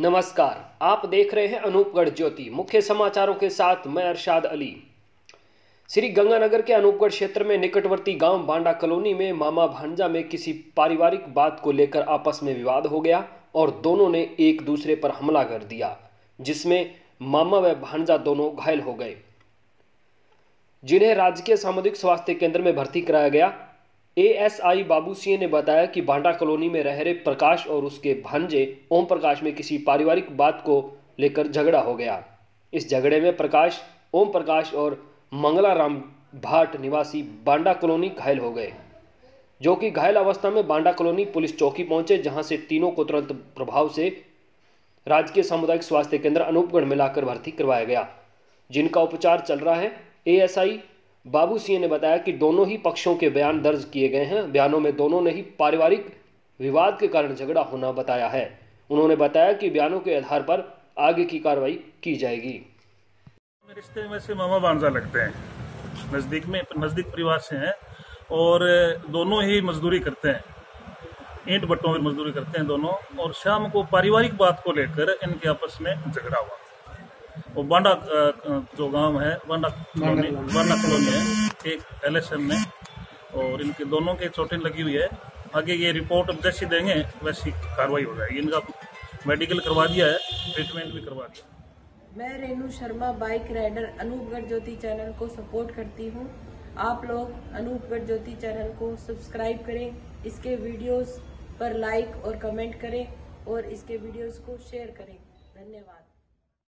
नमस्कार, आप देख रहे हैं अनूपगढ़ ज्योति। मुख्य समाचारों के साथ मैं अरशाद अली। श्री गंगानगर के अनूपगढ़ क्षेत्र में निकटवर्ती गांव बांडा कॉलोनी में मामा भांजा में किसी पारिवारिक बात को लेकर आपस में विवाद हो गया और दोनों ने एक दूसरे पर हमला कर दिया, जिसमें मामा व भांजा दोनों घायल हो गए, जिन्हें राजकीय सामुदायिक स्वास्थ्य केंद्र में भर्ती कराया गया। एएसआई बाबू सिंह ने बताया कि बांडा कॉलोनी में रह रहे प्रकाश और उसके भांजे ओम प्रकाश में किसी पारिवारिक बात को लेकर झगड़ा हो गया। इस झगड़े में प्रकाश, ओम प्रकाश और मंगलाराम भाट निवासी बांडा कॉलोनी घायल हो गए, जो कि घायल अवस्था में बांडा कॉलोनी पुलिस चौकी पहुंचे, जहां से तीनों को तुरंत प्रभाव से राजकीय सामुदायिक स्वास्थ्य केंद्र अनूपगढ़ में लाकर भर्ती करवाया गया, जिनका उपचार चल रहा है। एएसआई बाबू सिंह ने बताया कि दोनों ही पक्षों के बयान दर्ज किए गए हैं। बयानों में दोनों ने ही पारिवारिक विवाद के कारण झगड़ा होना बताया है। उन्होंने बताया कि बयानों के आधार पर आगे की कार्रवाई की जाएगी। रिश्ते में से मामा भांजा लगते हैं, नजदीक परिवार से हैं और दोनों ही मजदूरी करते हैं, ईंट भट्टों में मजदूरी करते हैं दोनों। और शाम को पारिवारिक बात को लेकर इनके आपस में झगड़ा हुआ। वो बांडा जो गांव है, बांडा कॉलोनी है, एक इलेक्शन में, और इनके दोनों के चोटें लगी हुई है। आगे ये रिपोर्ट जैसी देंगे वैसी कार्रवाई हो जाएगी। इनका मेडिकल करवा दिया है, ट्रीटमेंट भी करवा दिया। मैं Renu Sharma, bike rider, Anupgarh Jyoti channel को सपोर्ट करती हूँ। आप लोग अनूपगढ़ ज्योति चैनल को सब्सक्राइब करें, इसके वीडियोस पर लाइक और कमेंट करें और इसके वीडियोस को शेयर करें। धन्यवाद।